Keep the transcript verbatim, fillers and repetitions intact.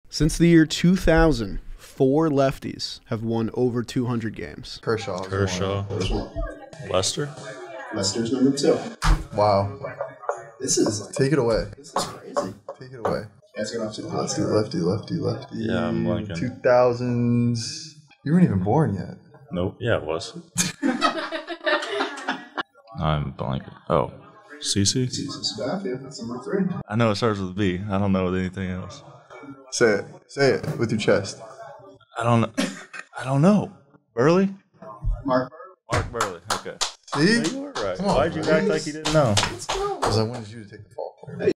Since the year two thousand, four lefties have won over two hundred games. Kershaw. Kershaw. Lester. Lester's number two. Wow. This is Take it away. this is crazy. Take it away. Let's get off to the Lefty, lefty, lefty, lefty. Yeah, I'm blanking. two thousands. You weren't even born yet. Nope. Yeah, it was. I'm blanking. Oh. Cece? Sabathia, that's number three. I know it starts with B. I don't know with anything else. Say it. Say it with your chest. I don't know. I don't know. Burley? Mark. Mark Burley. Okay. See? Yeah, you were right. Come on, Why'd you man. act like you didn't know? Because I wanted you to take the fall.